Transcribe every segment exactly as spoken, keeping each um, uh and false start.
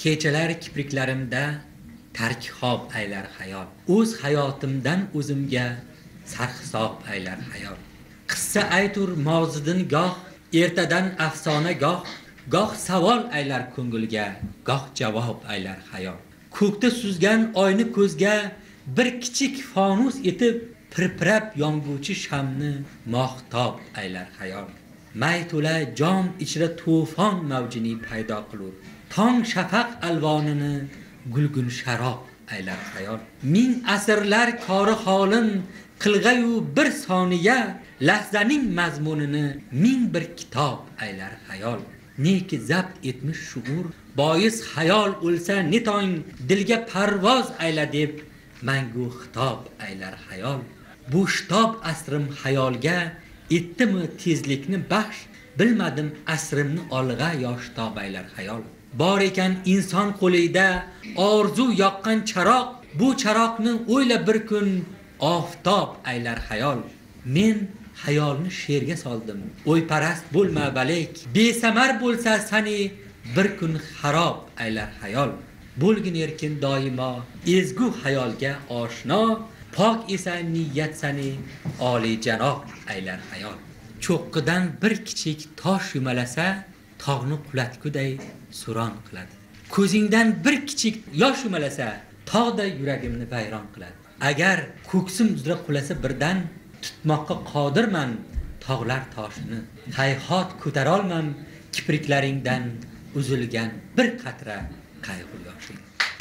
kechalar kipriklarimda tarkhob aylar xayol. O'z hayotimdan o'zimga sarhisob aylar xayol. Qissa aytur mavzudan goh, ertadan afsona goh, goh savol aylar ko'ngilga, goh javob aylar xayol. Ko'kda suzgan oyni ko'zga bir kichik fonus etib pirpirab yonguvchi shamni mohtob aylar xayol. May to'la jom ichra to'fon mavjini paydo qilur. Tong shafaq alvonini gulgun sharob aylar xayol. Ming asrlar kori holim qilg'ayu bir soniya lahzaning mazmunini ming bir kitob aylar xayol. Neki zabt etmish shuur bois xayol o'lsa netong dilga parvoz ayla deb mangu xitob aylar xayol. Bu shitob asrim xayolga etdimi tezlikni baxsh, bilmadim asrimni olg'a yoshtob aylar xayol. Bor ekan inson qo'lida orzu yoqqan charoq, bu charoqni o'yla bir kun oftob aylar xayol. Men xayolni she'rga soldim. O'yparast bo'lma balek, besamar bo'lsa sani bir kun xarob aylar xayol. Bo'lgin erkin doimo ezgu xayolga oshno, pok esa niyat sani oliy janob aylar xayol. Cho'qqidan bir kichik tosh yumalasa, tog'ni qulatguday suron qiladi. Ko'zingdan bir kichik yosh yumalasa, tog'da yuragimni vayron qiladi. Agar ko'ksim uzra qulasa birdan, tutmoqqa qodirman tog'lar toshini. Hayhot ko'tarolmam kipriklaringdan uzilgan bir qatra qayg'u yoshing.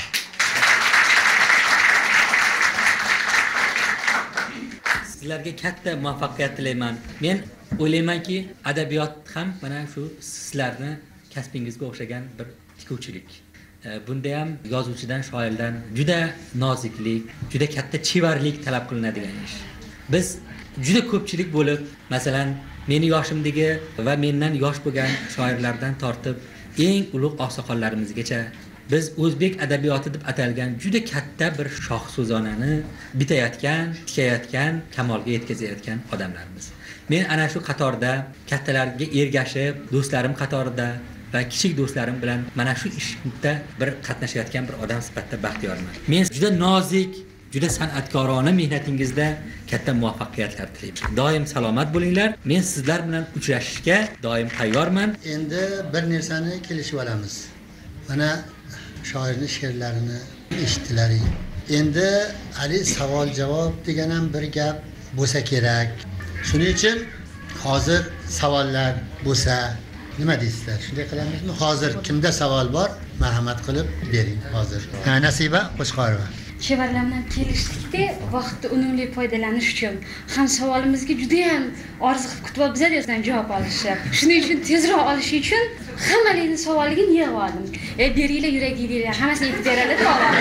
Sizlarga katta muvaffaqiyat tilayman. Men o'ylaymanki, adabiyot ham mana shu sizlarni kasbingizga o'xshagan bir tikuvchilik. Bunda ham yozuvchidan, shoirdan juda noziklik, juda katta chevarlik talab qilinadigan ish. Biz juda ko'pchilik bo'lib, masalan, meni yoshimdagi va mendan yosh bo'lgan shoirlardan tortib eng ulug' oqsoqollarimizgacha biz o'zbek adabiyoti deb atalgan juda katta bir shoh so'zonani bitayotgan, tikayotgan, kamolga yetkazayotgan odamlarimiz. Men ana shu qatorda kattalarga ergashib, do'stlarim qatorida va kichik do'stlarim bilan mana shu ishda bir qatnashayotgan bir odam sifatida baxtiyorman. Men juda nozik, juda san'atkorona mehnatingizda katta muvaffaqiyatlar tilayman. Doim salomat bo'linglar. Men sizlar bilan uchrashishga doim tayyorman. Endi bir narsani kelishib olamiz. Mana shoirning she'rlarini eshitdilaring. Endi hali savol-javob degan ham bir gap bo'lsa kerak. Shuning uchun hozir savollar bo'lsa nima deysizlar? Shunday qilamizmi? Hozir kimda savol bor? Marhamat qilib bering hozir. Ha, Nasiba Qo'shqorova. Chevarlardan kelishdikda vaqtni unumli foydalanish uchun ham savolimizga juda ham orzu qilib kutib olib bizdan javob olishdi. Shuning uchun tezroq olish uchun hammalarning savoliga yig'ib oldim. E beringlar yuragingizga, hammasini aytib beradi to'g'ri.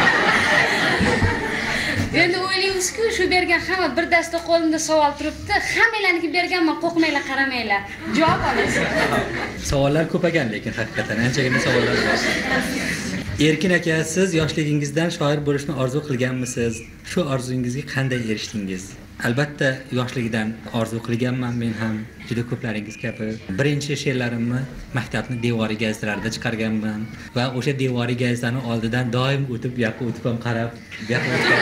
Endi o'ylaymiz-ku, shu bergan hamma bir dasta qo'limda savol turibdi. Hammalarniki berganman, qo'rqmanglar, qaramanglar. Javob olasiz. Savollar ko'p ekan, lekin haqiqatan anchagina savollar bor. Erkin aka, siz yoshligingizdan shoir bo'lishni orzu qilganmisiz? Shu orzungizga qanday erishdingiz? Albatta, yoshligidan orzu qilganman men ham. Juda ko'plaringiz kabi. Birinchi she'rlarimni maktabning devoriy gazetalarida chiqarganman va o'sha devoriy gazetaning oldidan doim o'tib, bu yoqqa o'tib ham qarab, bu yoqqa o'tib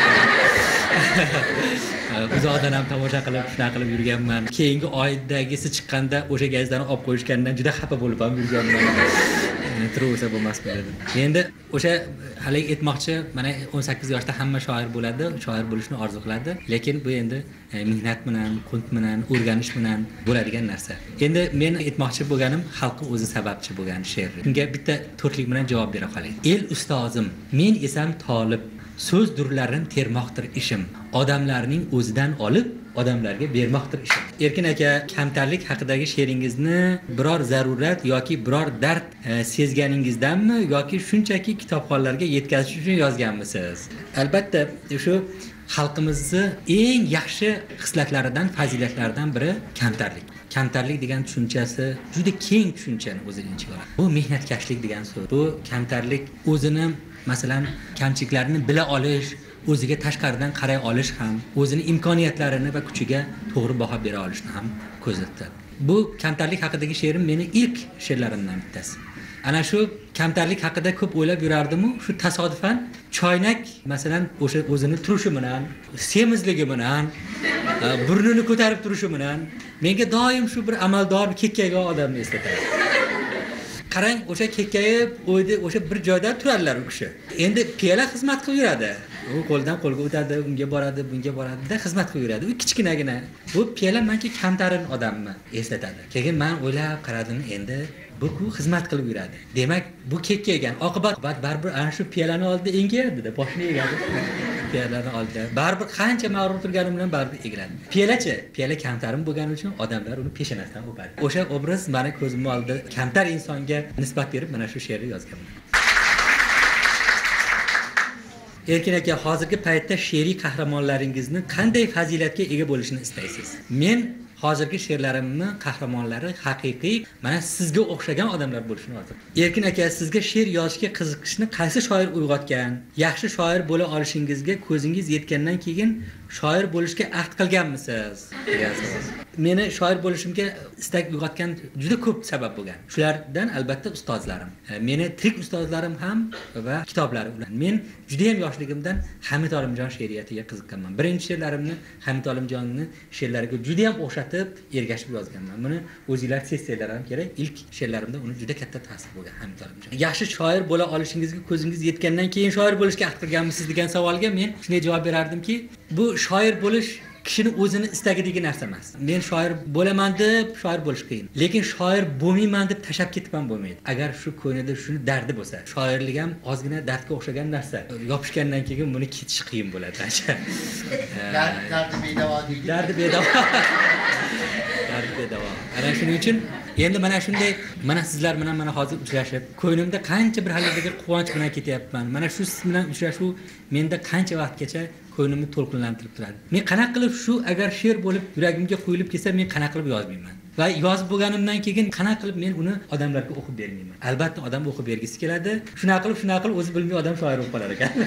uzoqdan ham tomosha qilib, shunaqa qilib yurganman. Keyingi oydagisi chiqqanda o'sha gazetani olib qo'yishgandan juda xafa bo'lib ham yurganman. Tursa bo'lmasmi dedim. Endi o'sha hali aytmoqchi, mana o'n sakkiz yoshda hamma shoir bo'ladi, shoir bo'lishni orzu qiladi, lekin bu endi mehnat bilan, qunt bilan, o'rganish bilan bo'ladigan narsa. Endi men aytmoqchi bo'lganim xalqning o'zi sababchi bo'lgan she'r. Bunga bitta to'rtlik bilan javob bera qoling. El ustozim, men esam tolib, so'z durlarini termoqdir ishim. Odamlarning o'zidan olib odamlarga bermoqdir ishim. Erkin aka, kamtarlik haqidagi she'ringizni biror zarurat yoki biror dard e, sezganingizdanmi yoki shunchaki kitobxonlarga yetkazish uchun yozganmisiz? Albatta, shu xalqimizning eng yaxshi xislatlaridan, fazilatlaridan biri kamtarlik. Kamtarlik degan tushunchasi juda keng tushunchani o'ziga ichiga oladi. Bu mehnatkashlik degan so'z. Bu kamtarlik o'zini, masalan, kamchiliklarini bila olish, o'ziga tashqaridan qaray olish ham, o'zini imkoniyatlarini va kuchiga to'g'ri baho bera olishni ham ko'zda tutadi. Bu kamtarlik haqidagi she'rim meni ilk she'rlarimdan bittasi. ana shu kamtarlik haqida ko'p o'ylab yurardim-u, shu tasodifan choynak masalan o'sha o'zini turishi bilan, semizligi bilan, burnini ko'tarib turishi bilan menga doim shu bir amaldor, kekkaygan odamni eslatadi. Qarang, o'sha kekkayib, o'ydi, o'sha bir joyda turadilar u kishi. Endi piyola xizmat qilib yuradi. U qo'ldan qo'lga o'tadi, unga boradi, bunga boradi-da xizmat qilib yuradi. U kichkinagina. Bu piyola menga kamtarin odamni eslatadi. Keyin men o'ylab qaradim, endi bu ku xizmat qilib yuradi. Demak, bu kekkaygan. Oqibat baribir ana shu piyolani oldida engiyadi-da, boshini egadi. Piyolani oldida. Baribir qancha mag'rur turganim bilan baribir egiladi. Piyolachi, piyola kamtarin bo'lgani uchun odamlar uni peshonasidan o'padi. O'sha obraz meni ko'zim oldida kamtar insonga nisbat berib mana shu she'rni yozganman. Erkin aka, hozirgi paytda she'riy qahramonlaringizni qanday fazilatga ega bo'lishini istaysiz? Men hozirgi she'rlarimni qahramonlari haqiqiy mana sizga o'xshagan odamlar bo'lishini orzu. Erkin aka, sizga she'r yozishga qiziqishni qaysi shoir uyg'otgan? Yaxshi shoir bo'la olishingizga ko'zingiz yetgandan keyin shoir bo'lishga ahd qilganmisiz? Meni shoir bo'lishimga istak uyg'otgan juda ko'p sabab bo'lgan. Shulardan albatta ustozlarim. Meni tirik ustozlarim ham va kitoblari ular. Men juda ham yoshligimdan Hamid Olimjon she'riyatiga qiziqqanman. Birinchi she'rlarimni Hamid Olimjonning she'rlariga juda ham o'xshatib, ergashib yozganman. Buni o'zingizlar sezsanglar ham kerak. Ilk she'rlarimda uni juda katta ta'sir bo'lgan Hamid Olimjon. Yaxshi shoir bo'la olishingizga ko'zingiz yetgandan keyin shoir bo'lishga ahd qilganmisiz degan savolga men shunday javob berardimki, bu shoir bo'lish kishini o'zini istagidagi narsa emas. Men shoir bo'laman deb shoir bo'lish qiyin. Lekin shoir bo'lmayman deb tashab ketib ham bo'lmaydi. Agar shu ko'nglida shuni dardi bo'lsa, shoirlik ham ozgina dardga o'xshagan narsa. Yopishgandan keyin buni ketish qiyin bo'ladi. Dardi bedavo deydi. Dardi bedavo. Dardi bedavo. Ana shuning uchun endi mana shunday, mana sizlar bilan mana hozir uchrashib, ko'nglimda qancha bir haligi quvonch bilan ketyapman. Mana shu siz bilan uchrashuv menda qancha vaqtgacha ko'nglimni to'lqinlantirib turadi. Men qanaqa qilib shu agar she'r bo'lib yuragimga qo'yilib kelsa, men qanaqa qilib yozmayman. Va yozib bo'lganimdan keyin qanaqa qilib men uni odamlarga o'qib bermayman. Albatta odam o'qib bergisi keladi. Shunaqa qilib, shunaqa qilib o'zi bilmay odam shoir bo'lib qolar ekan.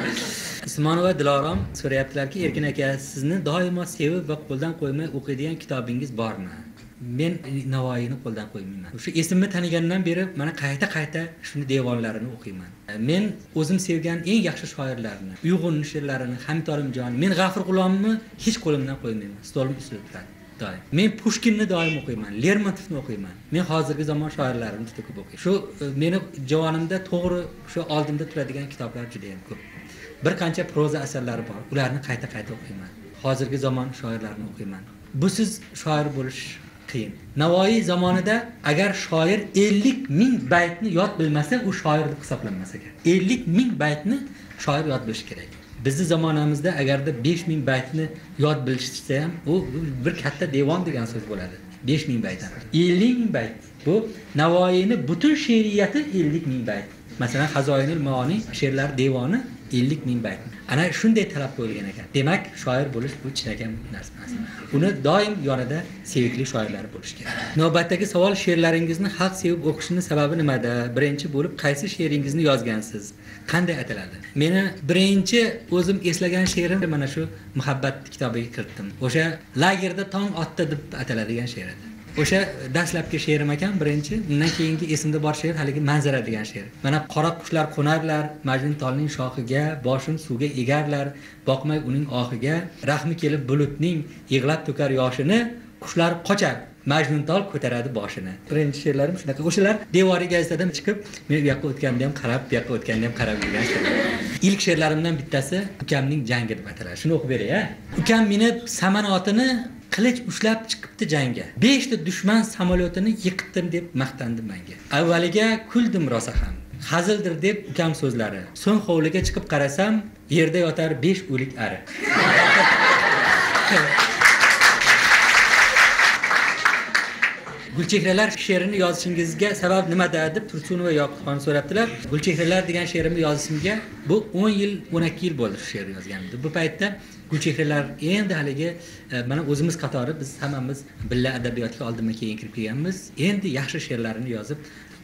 Usmonova Dilorom so'rayaptilarki, Erkin aka, sizni doimo sevib va qo'ldan qo'ymay o'qiydigan kitobingiz bormi? Men Navoiyni qo'ldan qo'ymayman. Shu esimni tanigandan beri mana qayta-qayta shuni devonlarini o'qiyman. Men o'zim sevgan eng yaxshi shoirlarni, Uyg'un she'rlarini, Hamid Olimjon, men G'afur G'ulomni hech qo'limdan qo'ymayman. Stolim ustida turadi. Doim. Men Pushkinni doim o'qiyman, Lermontovni o'qiyman. Men hozirgi zamon shoirlarini juda ko'p o'qiyman. Shu meni javonimda to'g'ri shu oldimda turadigan kitoblar juda ham ko'p. Bir qancha proza asarlari bor. Ularni qayta-qayta o'qiyman. Hozirgi zamon shoirlarini o'qiyman. Busiz shoir bo'lish qiyin. Navoiy zamonida agar shoir ellik ming baytni yod bilmasa, u shoir deb hisoblanmas ekan. ellik ming baytni shoir yod bilishi kerak. Bizning zamonamizda agarda besh ming baytni yod bilishsa ham, u bir katta devon degan so'z bo'ladi. besh ming bayt. ellik ming bayt. Bu Navoiyning butun she'riyati ellik ming bayt. Masalan, Hazoinul Maoni she'rlar devoni ellik ming bayt. Ana shunday talab qo'yilgan ekan. Demak, shoir bo'lish bu chinakam narsa emas. Uni doim yonida sevikli shoirlar bo'lish kerak. Navbatdagi savol, she'rlaringizni xalq sevib o'qishining sababi nimada? Birinchi bo'lib, qaysi she'ringizni yozgansiz? Qanday ataladi? Meni birinchi o'zim eslagan she'rim mana shu Muhabbat kitobiga kiritdim. O'sha lagerda tong otdi deb ataladigan she'r edi. O'sha dastlabki she'rim ekan birinchi, undan keyingi esimda bor she'r haligi Manzara degan she'r. Mana qora qushlar qo'narlar Majnun tolning shoxiga, boshim suvga egarlar, boqmay uning oxiga, rahmi kelib bulutning yig'lab to'kar yoshini, qushlar qochar, Majnun tol ko'taradi boshini. Birinchi she'rlarim shunaqa. O'shalar devoriy gazetadan chiqib, men bu yoqqa o'tganda ham qarab, bu yoqqa o'tganda ham qarab yurgan she'rlar. Ilk she'rlarimdan bittasi Ukamning jangi deb ataladi. Shuni o'qib beray-a. Ukam minib samanotini qilich ushlab chiqibdi jangga. besh ta dushman samolyotini yiqitdim deb maqtandi menga. Avvaliga kuldim rosa ham. Hazildir deb ukam so'zlari. So'ng hovliga chiqib qarasam, yerda yotar besh o'lik ari. Gulchehralar she'rini yozishingizga sabab nimada deb Tursunova Yoqutxon so'rabdilar. Gulchehralar degan she'rimni yozishimga bu o'n yil, o'n ikki yil bo'ldi she'r yozganimda. Bu paytda Gulchehralar endi haligi mana o'zimiz qatori biz hammamiz billa adabiyotga oldinma keyin kirib kelganmiz. Endi yaxshi she'rlarini yozib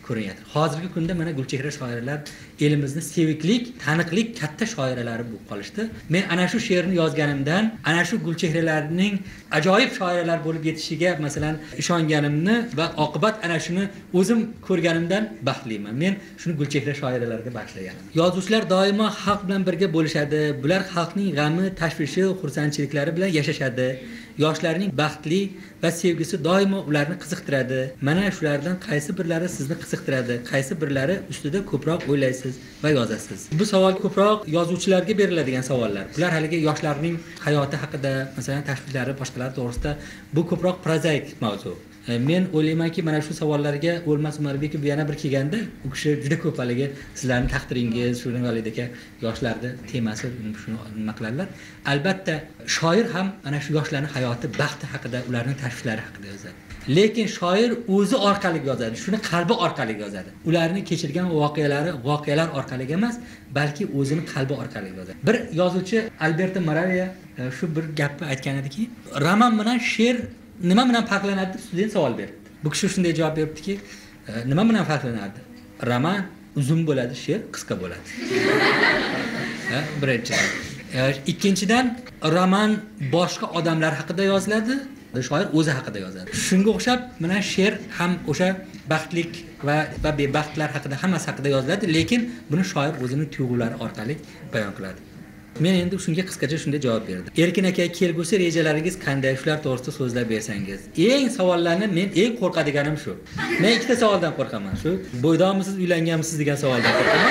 ko'rinyapti. Hozirgi kunda mana Gulchehra shoirlar elimizni seviklik, taniqlik katta shoiralari bo'lib qolishdi. Men ana shu she'rni yozganimdan, ana shu Gulchehralarning ajoyib shoirlar bo'lib yetishiga masalan ishonganimni va oqibat ana shuni o'zim ko'rganimdan baxtliman. Men shuni Gulchehra shoirlarga bag'ishlaganman. Yozuvchilar doimo xalq bilan birga bo'lishadi. Bular xalqning g'ami, tashvishi, xursandchiliklari bilan yashashadi. Yoshlarning baxtli va sevgisi doimo ularni qiziqtiradi. Mana shulardan qaysi birlari sizni qiziqtiradi, qaysi birlari ustida ko'proq o'ylaysiz va yozasiz? Bu savol ko'proq yozuvchilarga beriladigan savollar. Bular haligi yoshlarning hayoti haqida, masalan, tashvishlari, boshqalar to'g'risida bu ko'proq prozaik mavzu. Men o'ylaymanki, mana shu savollarga O'lmas Umarbekov yana bir kelganda, u kishi juda ko'p haligi sizlarning taqdiringiz, shuni validaka yoshlarning temasi shuni nima qiladilar. Albatta, shoir ham ana shu yoshlarning hayoti, baxti haqida, ularning tashvishlari haqida yozadi. Lekin shoir o'zi orqali yozadi, shuni qalbi orqali yozadi. Ularni kechirgan voqealari, voqealar orqali emas, balki o'zini qalbi orqali yozadi. Bir yozuvchi Alberto Moravia shu bir gapni aytgan ediki, roman bilan she'r nima bilan farqlanadi deb student savol berdi. Bu kishi shunday javob beribdiki, nima bilan farqlanadi? Roman uzun bo'ladi, she'r qisqa bo'ladi. Ha, birinchidan. Ikkinchidan, roman boshqa odamlar haqida yoziladi, shoir o'zi haqida yozadi. Shunga o'xshab, mana she'r ham o'sha baxtlik va va bebaxtlar haqida, hammasi haqida yoziladi, lekin buni shoir o'zining tuyg'ulari orqali bayon qiladi. Men endi shunga qisqacha shunday javob berdim. Erkin aka, kelgusi rejalaringiz qanday? Shular to'g'risida so'zlab bersangiz. Eng savollarni men eng qo'rqadiganim shu. Men ikkita savoldan qo'rqaman. Shu bo'ydoqmisiz, uylanganmisiz degan savoldan qo'rqaman.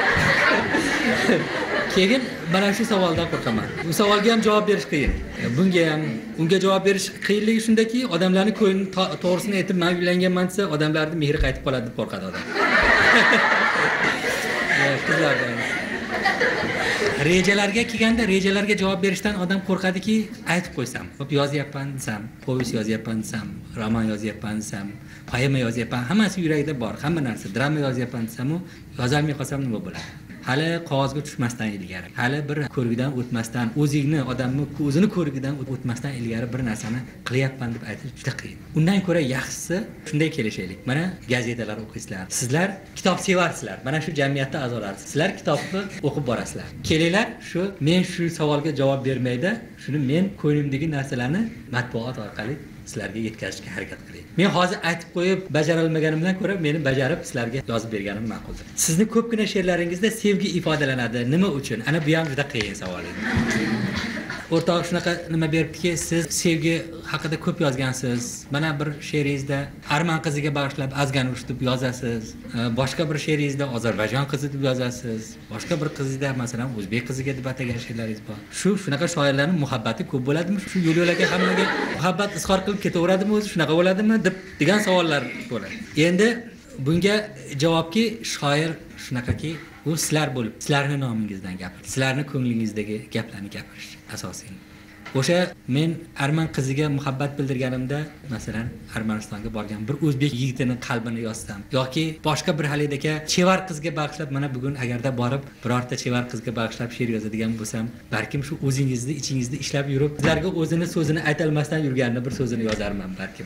Keyin mana shu savoldan qo'rqaman. Bu savolga ham javob berish qiyin. Bunga ham, unga javob berish qiyinligi shundaki, odamlarning ko'ngli to'g'risini aytib, men uylanganman desa, odamlarning mehri qaytib qoladi deb qo'rqadi odam. Qizlardan. Rejalarga kelganda, rejalarga javob berishdan odam qo'rqadiki, aytib qo'ysam, xo'p yozyapman desam, povest yozyapman desam, roman yozyapman desam, poema yozyapman, hammasi yuragida bor, hamma narsa, drama yozyapman desam, yozolmay qolsam nima bo'ladi? Hali qog'ozga tushmasdan ilgari, hali bir ko'rgidan o'tmasdan, o'zingni, odamni o'zini ko'rgidan o'tmasdan ilgari bir narsani qilyapman deb aytish juda qiyin. Undan ko'ra yaxshisi shunday kelishaylik. Mana gazetalar o'qiysizlar. Sizlar kitob sevarsizlar. Mana shu jamiyatda a'zolarsiz. Sizlar kitobni o'qib borasizlar. Kelinglar, shu men shu savolga javob bermaydi, shuni men ko'nglimdagi narsalarni matbuot orqali sizlarga yetkazishga harakat qiling. Men hozir aytib qo'yib bajara olmaganimdan ko'ra, meni bajarib sizlarga yozib berganim ma'quldir. Sizning ko'pgina she'rlaringizda sevgi ifodalanadi. Nima uchun? Ana bu ham juda qiyin savol edi. O'rtoq shunaqa nima beribdiki, siz sevgi haqida ko'p yozgansiz. Mana bir she'ringizda Arman qiziga bag'ishlab Azganush deb yozasiz. Boshqa bir she'ringizda Ozarbayjon qizi deb yozasiz. Boshqa bir qizida masalan o'zbek qiziga deb atagan she'rlaringiz bor. Shu shunaqa shoirlarning muhabbati ko'p bo'ladimi? Shu yo'l-yo'lakay hammaga muhabbat izhor qilib ketaveradimi o'zi? Shunaqa bo'ladimi deb degan savollar bo'ladi. Endi bunga javobki, shoir shunaqaki, u sizlar bo'lib, sizlarning nomingizdan gapirish, sizlarning ko'nglingizdagi gaplarni gapirish asosiy. O'sha men Arman qiziga muhabbat bildirganimda, masalan, Armanistonga borgan bir o'zbek yigitining qalbini yozsam yoki boshqa bir halidagi chevar qizga bag'ishlab, mana bugun agarda borib birorta chevar qizga bag'ishlab she'r yozadigan bo'lsam, balkim shu o'zingizni ichingizda ishlab yurib, sizlarga o'zini so'zini aytolmasdan yurganini bir so'zini yozarman balkim.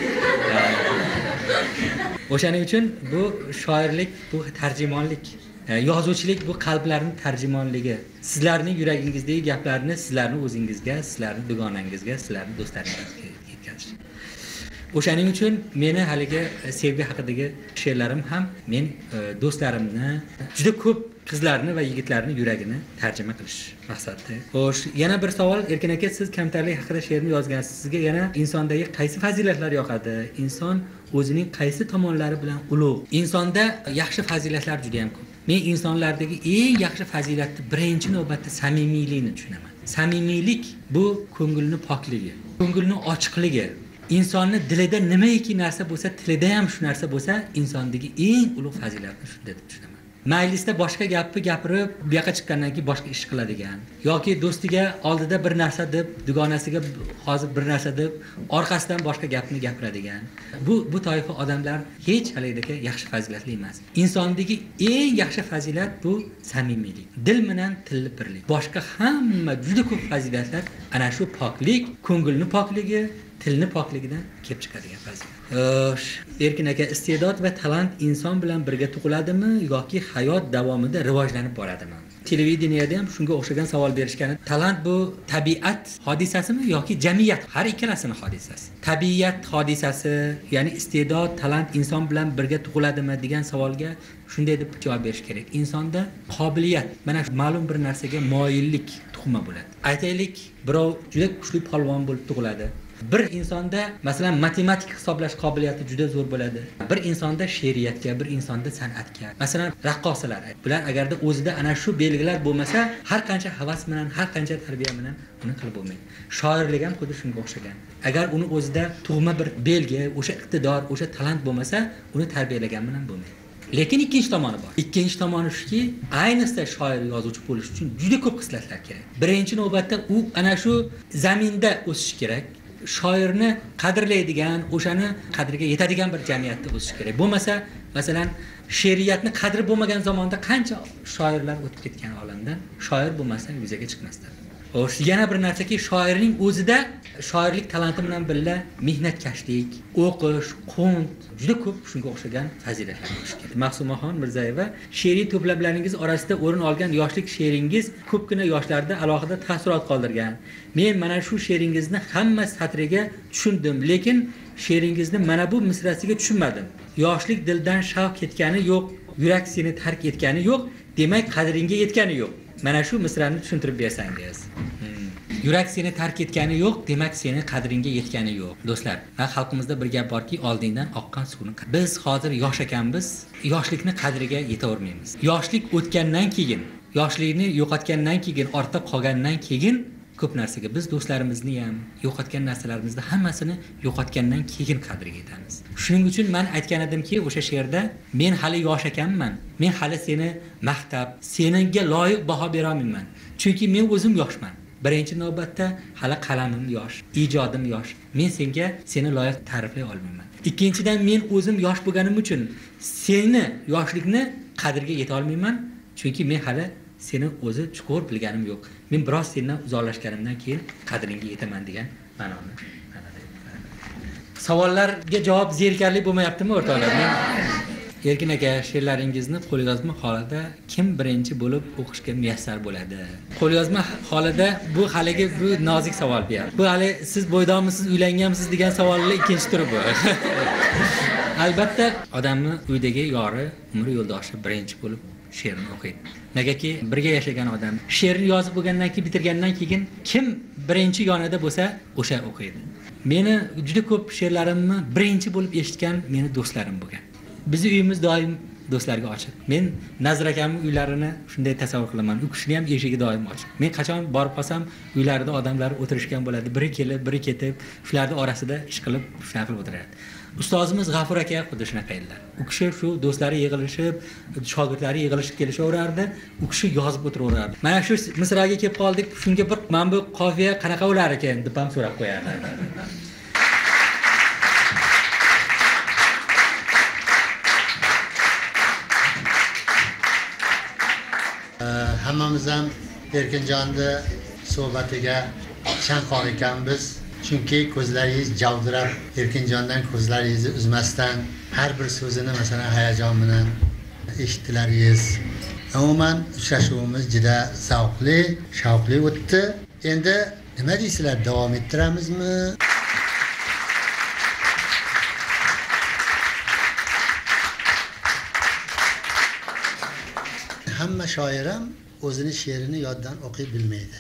O'shaning uchun bu shoirlik, bu tarjimonlik. Yozuvchilik bu qalblarning tarjimonligi. Sizlarning yuragingizdagi gaplarni sizlarning o'zingizga, sizlarning dugonangizga, sizlarning do'stlaringizga yetkazish. O'shaning uchun meni haligi sevgi haqidagi she'rlarim ham men do'stlarimni, juda ko'p qizlarni va yigitlarni yuragini tarjima qilish maqsadida. Xo'sh, yana bir savol, Erkin aka, siz kamtarlik haqida she'rni yozgansiz. Sizga yana insondagi qaysi fazilatlar yoqadi? Inson o'zining qaysi tomonlari bilan ulug'? Insonda yaxshi fazilatlar juda ham ko'p. Men insonlardagi eng yaxshi fazilatni birinchi navbatda samimiylikni tushunaman. Samimiylik bu ko'ngilning pokligi, ko'ngilning ochiqligi. Insonning dilida nimaiki narsa bo'lsa, tilida ham shu narsa bo'lsa, insondagi eng ulug' fazilatni shunday deb tushunaman. Majlisda boshqa gapni gapirib, bu yoqqa chiqqandan keyin boshqa ish qiladigan yoki do'stiga oldida bir narsa deb, dugonasiga hozir bir narsa deb, orqasidan boshqa gapni gapiradigan. Bu bu toifa odamlar hech haligidagi yaxshi fazilatli emas. Insondagi eng yaxshi fazilat bu samimiylik, dil bilan tilni birlik. Boshqa hamma juda ko'p fazilatlar ana shu poklik, ko'ngilning pokligi, tilni pokligidan kelib chiqadigan fazilat. Erkin aka, iste'dod va talant inson bilan birga tug'iladimi yoki hayot davomida rivojlanib boradimi? Televideniyada ham shunga o'xshagan savol berishgan. Talant bu tabiat hodisasimi yoki jamiyat? Har ikkalasini hodisasi. Tabiat hodisasi, ya'ni iste'dod, talant inson bilan birga tug'iladimi degan savolga shunday deb javob berish kerak. Insonda qobiliyat, mana shu ma'lum bir narsaga moyillik tuxumi bo'ladi. Aytaylik, birov juda kuchli polvon bo'lib tug'iladi. Bir insonda masalan matematik hisoblash qobiliyati juda zo'r bo'ladi. Bir insonda she'riyatga, bir insonda san'atga. Masalan, raqqosalar. Bular agarda o'zida ana shu belgilar bo'lmasa, har qancha havas bilan, har qancha tarbiya bilan uni qilib bo'lmaydi. Shoirlik ham xuddi shunga o'xshagan. Agar uni o'zida tug'ma bir belgi, o'sha iqtidor, o'sha talant bo'lmasa, uni tarbiyalagan bilan bo'lmaydi. Lekin ikkinchi tomoni bor. Ikkinchi tomoni shuki, ayniqsa shoir yozuvchi bo'lish uchun juda ko'p xislatlar kerak. Birinchi navbatda u ana shu zaminda o'sish kerak. Shoirni qadrlaydigan, o'shani qadriga yetadigan bir jamiyatda o'sish kerak. Bo'lmasa, masalan, she'riyatni qadri bo'lmagan zamonda qancha shoirlar o'tib ketgan olamdan, shoir bo'lmasa yuzaga chiqmasdi. O'sh yana bir narsaki, shoirning o'zida shoirlik talanti bilan birga mehnatkashlik, o'qish, qunt, juda ko'p shunga o'xshagan fazilatlar bo'lishi kerak. Mahsumaxon Mirzayeva, she'riy to'plamlaringiz orasida o'rin olgan yoshlik she'ringiz ko'pgina yoshlarda alohida taassurot qoldirgan. Men mana shu she'ringizni hamma satriga tushundim, lekin she'ringizni mana bu misrasiga tushunmadim. Yoshlik dildan shavq ketgani yo'q, yurak seni tark etgani yo'q, demak qadringga yetgani yo'q. Mana shu misrani tushuntirib bersangiz. Hmm. Yurak seni tark etgani yo'q, demak seni qadringga yetgani yo'q. Do'stlar, va xalqimizda bir gap borki, oldingdan oqqan suvni. Biz hozir yosh ekanmiz, yoshlikni qadriga yeta olmaymiz. Yoshlik o'tgandan keyin, yoshlikni yo'qotgandan keyin, ortda qolgandan keyin ko'p narsaga biz do'stlarimizni ham, yo'qotgan narsalarimizni hammasini yo'qotgandan keyin qadriga yetamiz. Shuning uchun men aytgan edimki, o'sha she'rda men hali yosh ekanman. Men hali seni maqtab, senga loyiq baho bera olmayman. Chunki men o'zim yoshman. Birinchi navbatda hali qalamim yosh, ijodim yosh. Men senga seni loyiq ta'riflay olmayman. Ikkinchidan, men o'zim yosh bo'lganim uchun seni yoshlikni qadriga yeta olmayman. Chunki men hali seni o'zi chuqur bilganim yo'q. Men biroz sendan uzoqlashganimdan keyin qadringga yetaman degan ma'noni. Savollarga javob zerikarli bo'lmayaptimi o'rtoqlar? Men Erkin aka, she'rlaringizni qo'lyozma holida kim birinchi bo'lib o'qishga muyassar bo'ladi? Qo'lyozma holida bu haligi bu nozik savol bu. Bu hali siz bo'ydomisiz, uylanganmisiz degan savollar ikkinchi turi bu. Albatta, odamni uydagi yori, umr yo'ldoshi birinchi bo'lib she'rni o'qiydi. Negaki birga yashagan odam she'rni yozib bo'lgandan keyin, bitirgandan keyin kim birinchi yonida bo'lsa, o'sha o'qiydi. Meni juda ko'p she'rlarimni birinchi bo'lib eshitgan meni do'stlarim bo'lgan. Bizning uyimiz doim do'stlarga ochiq. Men Nazir akamning uylarini shunday tasavvur qilaman. U kishining ham eshigi doim ochiq. Men qachon borib qolsam, uylarida odamlar o'tirishgan bo'ladi. Biri kelib, biri ketib, shularning orasida ish qilib, shunaqa qilib o'tiradi. Ustozimiz G'afur aka xuddi shunaqa edilar. U kishi shu do'stlari yig'ilishib, shogirdlari yig'ilishib kelishaverardi, u kishi yozib o'tiraverardi. Mana shu misraga kelib qoldik, shunga bir mana bu qofiya qanaqa bo'lar ekan deb ham so'rab qo'yardi. Hammamiz ham Erkinjonni suhbatiga chanqoq ekanmiz. Chunki ko'zlaringiz javdirab, Erkinjondan ko'zlaringizni uzmasdan har bir so'zini masalan hayajon bilan eshitdilaringiz. Umuman uchrashuvimiz juda zavqli, shavqli o'tdi. Endi nima deysizlar, davom ettiramizmi? Hamma shoir ham o'zini she'rini yoddan o'qiy bilmaydi.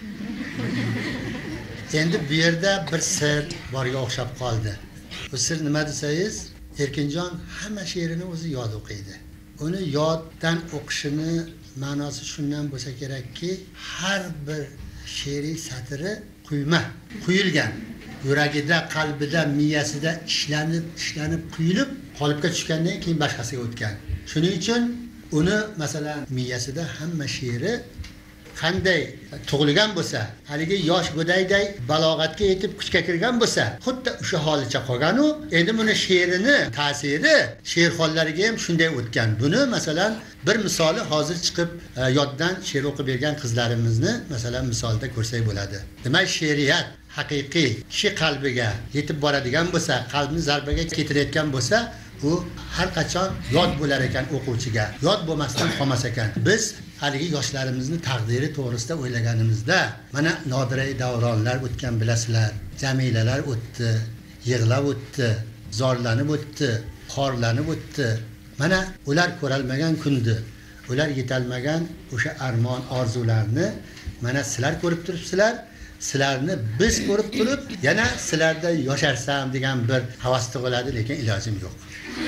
Endi bu yerda bir sir borga o'xshab qoldi. Bu sir nima desangiz, Erkinjon hamma she'rini o'zi yod o'qiydi. Uni yoddan o'qishini ma'nosi shundan bo'lsa kerakki, har bir she'riy satri quyma, quyilgan. Yuragida, qalbida, miyasida ishlanib, ishlanib, quyilib, qolipga tushgandan keyin boshqasiga o'tgan. Shuning uchun uni masalan miyasida hamma she'ri qanday tug'ilgan bo'lsa, haligi yosh go'dayday balog'atga yetib kuchga kirgan bo'lsa, xuddi o'sha holicha qolgan u. Endi buni she'rini ta'siri she'r xollariga ham shunday o'tgan. Buni masalan bir misoli hozir chiqib yoddan she'r o'qib bergan qizlarimizni masalan misolda ko'rsak bo'ladi. Demak, she'riyat haqiqiy kishi qalbiga yetib boradigan bo'lsa, qalbni zarbaga keltirayotgan bo'lsa, u har qachon yod bo'lar ekan o'quvchiga. Yod bo'lmasdan qolmas ekan. Biz haligi yoshlarimizni taqdiri to'g'risida o'ylaganimizda, mana Nodira davronlar o'tgan bilasizlar, Jamilalar o'tdi, yig'lab o'tdi, zorlanib o'tdi, xorlanib o'tdi. Mana ular ko'ralmagan kundi, ular yetolmagan o'sha armon, orzularni mana sizlar ko'rib turibsizlar. Sizlarni biz ko'rib turib, yana sizlarda yosharsam degan bir havas tug'iladi, lekin ilojim yo'q.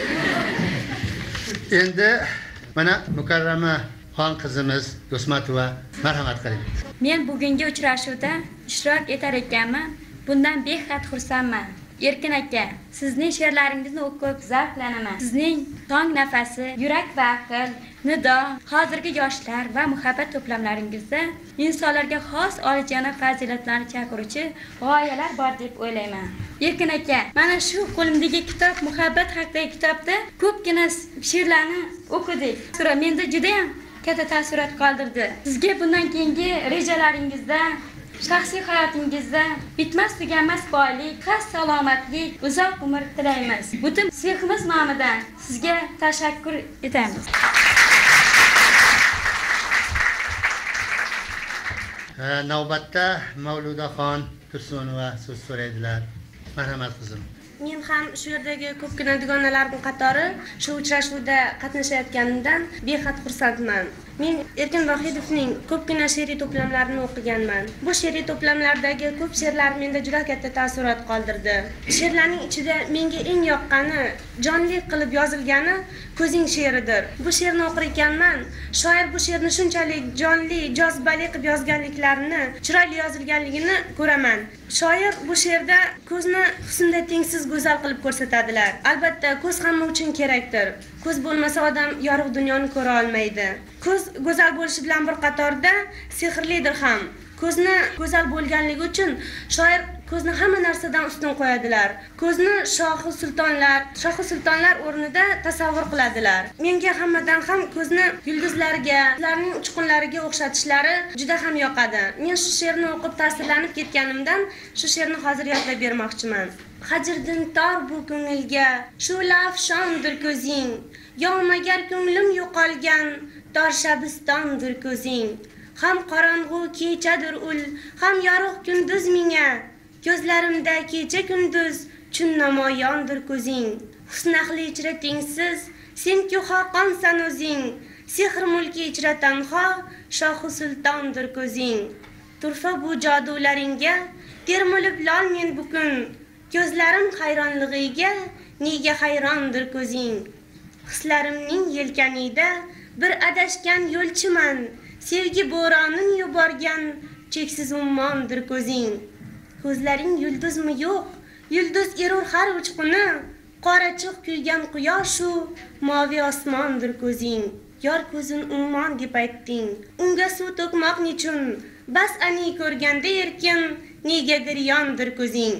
Endi mana Mukarrama xon qizimiz Do'smatova, marhamat qiling. Men bugungi uchrashuvda ishtirok etar ekanman. Bundan behad xursandman. Erkin aka, sizning she'rlaringizni o'qib zavqlanaman. Sizning tong nafasi, yurak va aql, nido, hozirgi yoshlar va muhabbat to'plamlaringizda insonlarga xos olijanob fazilatlarni chaqiruvchi g'oyalar bor deb o'ylayman. Erkin aka, mana shu qo'limdagi kitob muhabbat haqidagi kitobda ko'pgina she'rlarni o'qidik. Sura menda juda ham katta taassurot qoldirdi. Sizga bundan keyingi rejalaringizda, shaxsiy hayotingizda bitmas tuganmas boylik, xas salomatlik, uzoq umr tilaymiz. Butun seximiz nomidan sizga tashakkur etamiz. Navbatda Mavludaxon Tursunova so'z so'raydilar. Marhamat qizim. Men ham shu yerdagi ko'pgina dugonalarning qatori shu uchrashuvda qatnashayotganimdan behad xursandman. Men Erkin Vohidovning ko'pgina she'riy to'plamlarini o'qiganman. Bu she'riy to'plamlardagi ko'p she'rlar menda juda katta taassurot qoldirdi. She'rlarning ichida menga eng yoqqani, jonli qilib yozilgani Ko'zing she'ridir. Bu she'rni o'qir ekanman, shoir bu she'rni shunchalik jonli, jozibali qilib yozganliklarini, chiroyli yozilganligini ko'raman. Shoir bu she'rda ko'zni husnda tengsiz go'zal qilib ko'rsatadilar. Albatta, ko'z hamma uchun kerakdir. Ko'z bo'lmasa odam yorug' dunyoni ko'ra olmaydi. Ko'z go'zal bo'lishi bilan bir qatorda sehrlidir ham. Ko'zni go'zal bo'lganligi uchun shoir ko'zni hamma narsadan ustun qo'yadilar. Ko'zni shohi sultonlar, shohi sultonlar o'rnida tasavvur qiladilar. Menga hammadan ham ko'zni yulduzlarga, ularning uchqunlariga o'xshatishlari juda ham yoqadi. Men shu she'rni o'qib ta'sirlanib ketganimdan shu she'rni hozir yodlab bermoqchiman. Hajrdan tor bu ko'ngilga, shu lafshondir ko'zing. Yog'magar ko'nglim yo'qolgan, tor shabistondir ko'zing. Ham qorong'u kechadir ul, ham yorug' kunduz menga. Ko'zlarimda kecha kunduz chun namoyondir ko'zing. Husn ahli ichra tengsiz, sen-ku xoqonsan o'zing. Sehr mulki ichra tanho, shohi sultondir ko'zing. Turfa bu jodularingga, termulib lol men bukun. Ko'zlarim hayronligiga, nega hayrondir ko'zing. Hislarimning yelkanida bir adashgan yo'lchiman. Sevgi bo'ronin yuborgan cheksiz ummondir ko'zing. Ko'zlaring yulduzmi yo'q? Yulduz erur har uchquni. Qorachiq kuygan quyoshu moviy osmondir ko'zing. Yor ko'zin ummon deb aytding. Unga suv to'kmoq nechun? Bas ani ko'rganda erkin, negadir yondir ko'zing.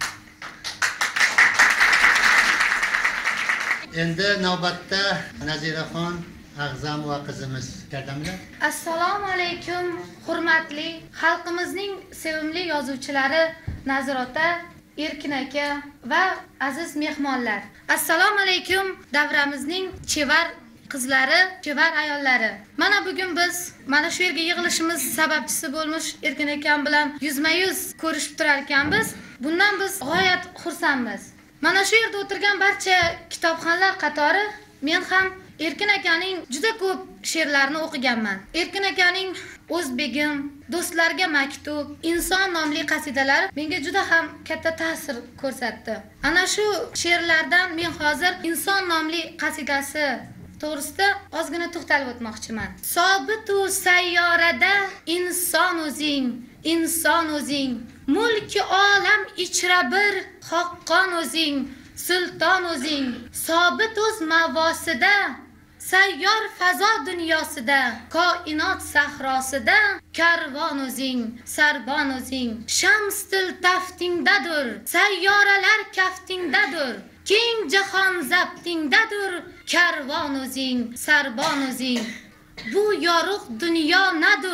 Endi navbatda Naziraxon Ag'zamova qizimiz keldilar. Assalomu alaykum, hurmatli xalqimizning sevimli yozuvchilari Nazirota, Erkin aka va aziz mehmonlar. Assalomu alaykum davramizning chevar qizlari, chevar ayollari. Mana bugun biz mana shu yerga yig'ilishimiz sababchisi bo'lmuş Erkin akam bilan yuzma-yuz ko'rishib turar ekanmiz. Bundan biz g'oyat xursandmiz. Mana shu yerda o'tirgan barcha kitobxonlar qatori men ham Erkin akaning juda ko'p she'rlarini o'qiganman. Erkin akaning O'zbegim, Do'stlarga maktub, Inson nomli qasidalari menga juda ham katta ta'sir ko'rsatdi. Ana shu she'rlardan men hozir Inson nomli qasidasi to'g'risida ozgina to'xtalib o'tmoqchiman. Sobitu sayyorada inson o'zing, inson o'zing, mulki olam ichra bir xoqqon o'zing, sulton o'zing, sobit o'z mavosida, sayyor fazo dunyosida, koinot sahrosida, karvon o'zing, sarbon o'zing, shams til taftingdadir, sayyoralar kaftingdadir, keng jahon zabtingdadir, karvon o'zing, sarbon o'zing. Bu yorug' dunyo nadir,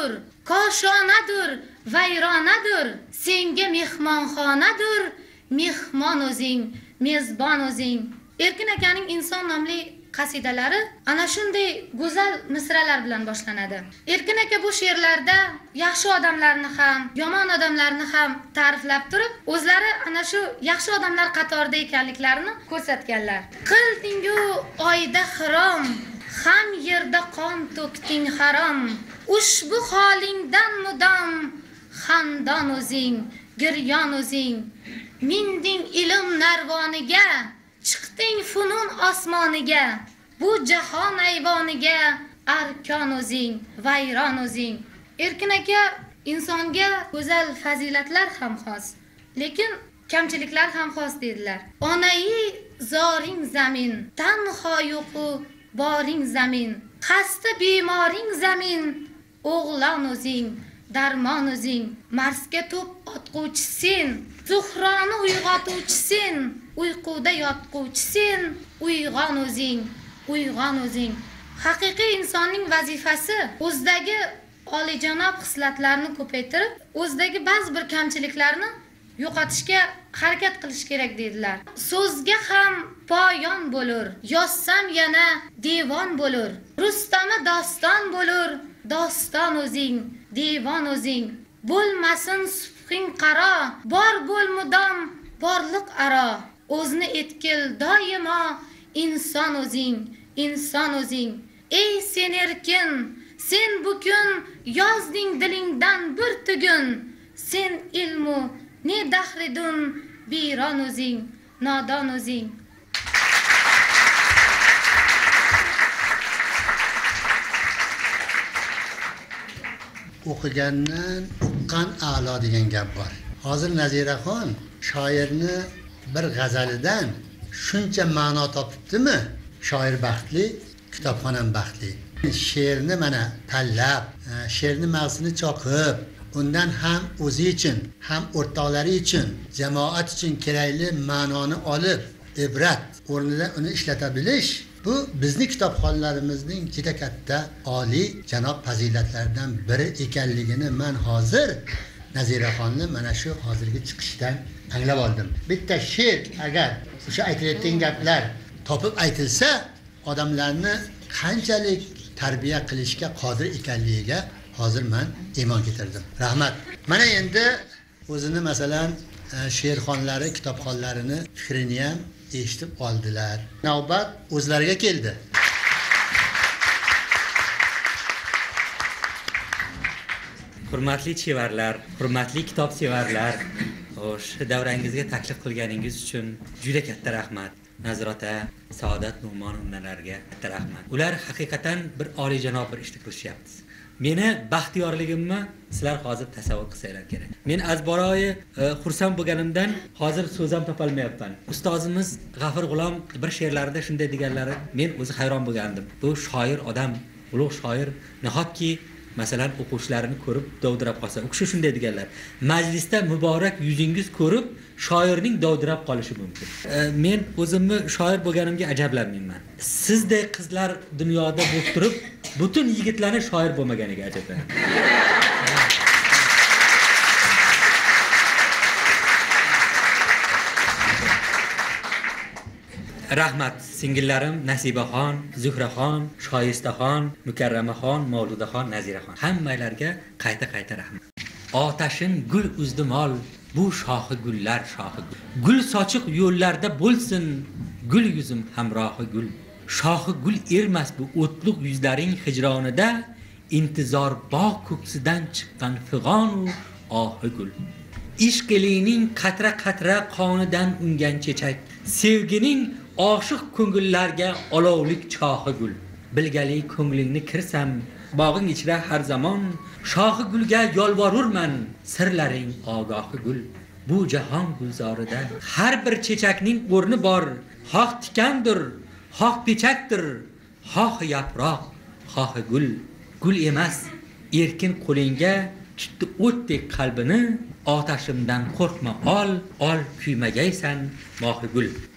koshonadir, vayronadir, senga mehmonxonadir, mehmon o'zing, mezbon o'zing. Erkin akaning Inson nomli qasidalari ana shunday go'zal misralar bilan boshlanadi. Erkin aka bu she'rlarda yaxshi odamlarni ham, yomon odamlarni ham ta'riflab turib, o'zlari ana shu yaxshi odamlar qatorida ekanliklarini ko'rsatganlar. Qilding-u oyda xirom, ham yerda qon to'kding harom. Ushbu holingdan mudom, xandon o'zing, giryon o'zing. Minding ilm narvoniga, chiqding funun osmoniga. Bu jahon ayvoniga, arkon o'zing, vayron o'zing. Erkin aka insonga go'zal fazilatlar ham xos, lekin kamchiliklar ham xos dedilar. Onai zoring zamin, tanho yo'qu boring zamin. Xasta bemoring zamin, o'g'lon o'zing, darmon o'zing. Marsga to'p otquvchisin, Zuhroni uyg'otuvchisin, uyquda yotquvchisin, uyg'on o'zing, uyg'on o'zing. Haqiqiy insonning vazifasi o'zidagi oliyjanob hislatlarni ko'paytirib, o'zidagi ba'zi bir kamchiliklarni yo'qotishga harakat qilish kerak dedilar. So'zga ham poyon bo'lur, yozsam yana devon bo'lur. Rustami doston bo'lur, doston o'zing, devon o'zing. Bo'lmasin subhing qaro, bor bo'l mudom, borliq aro. O'zni etkil doimo, inson o'zing, inson o'zing. Ey sen erkin, sen bukun yozding dilingdan bir tugun. Sen ilmu ne dahridun, biron o'zing, nodon o'zing. O'qigandan uqqan a'lo degan gap bor. Hozir Naziraxon shoirni bir g'azalidan shuncha ma'no topibdimi? Shoir baxtli, kitobxonam baxtli. She'rni mana tanlab, she'rni mag'zini choqib, undan ham o'zi uchun, ham o'rtoqlari uchun, jamoat uchun kerakli ma'noni olib, ibrat o'rnida uni ishlata bilish, bu bizning kitobxonlarimizning juda katta oliy janob fazilatlardan biri ekanligini men hozir Naziraxonni mana shu hozirgi chiqishdan anglab oldim. Bitta she'r agar o'sha aytilayotgan gaplar topib aytilsa, odamlarni qanchalik tarbiya qilishga qodir ekanligiga hozir men iymon keltirdim. Rahmat. Mana endi o'zini masalan she'rxonlari, kitobxonlarini fikrini ham eshitib oldilar. Navbat o'zlariga keldi. Hurmatli chevarlar, hurmatli kitob sevarlar, xo'sh, davrangizga taklif qilganingiz uchun juda katta rahmat. Nazrota, Saodat Nu'mon onalarga katta rahmat. Ular haqiqatan bir oliyjanob bir ishni qilishyapti. Meni baxtiyorligimni sizlar hozir tasavvur qilsanglar kerak. Men azbaroyi xursand bo'lganimdan hozir so'z ham topolmayapman. Ustozimiz G'afur G'ulom bir she'rlarida shunday deganlari, men o'zi hayron bo'lgandim. Bu shoir odam, ulug' shoir, nahotki masalan o'quvchilarini ko'rib dovdirab qolsa, u kishi shunday deganlar: majlisda muborak yuzingiz ko'rib shoirning dovdirab qolishi mumkin. E, men o'zimni shoir bo'lganimga ajablanmayman. Sizdek qizlar dunyoda bo'lib turib, butun yigitlarni shoir bo'lmaganiga ajablanaman. Rahmat singillarim Nasibaxon, Zuhraxon, Shoyistaxon, Mukarramaxon, Mavludaxon, Naziraxon. Hammalarga qayta-qayta rahmat. Otashin gul uzdimol, bu shohi gullar shohi gul. Gul sochiq yo'llarda bo'lsin, gul yuzim hamrohi gul. Shohi gul ermas bu o'tliq yuzlaring hijronida, intizor bog' ko'ksidan chiqqan fig'on u ohi gul. Ishqilining qatra-qatra qonidan ungan chechak, sevgining oshiq ko'ngillarga olovlik chohi gul. Bilgali ko'nglingni kirsam, bog'ing ichra har zamon, shohi gulga yolvorurman, sirlaring ogohi gul. Bu jahon gulzorida har bir chechakning o'rni bor, xoh tikandir, xoh pechakdir, xoh yaproq, xoh gul. Gul emas, erkin qo'lingga tutdi o'tdek qalbini, otashimdan qo'rqma ol, ol kuymagaysan mohi gul.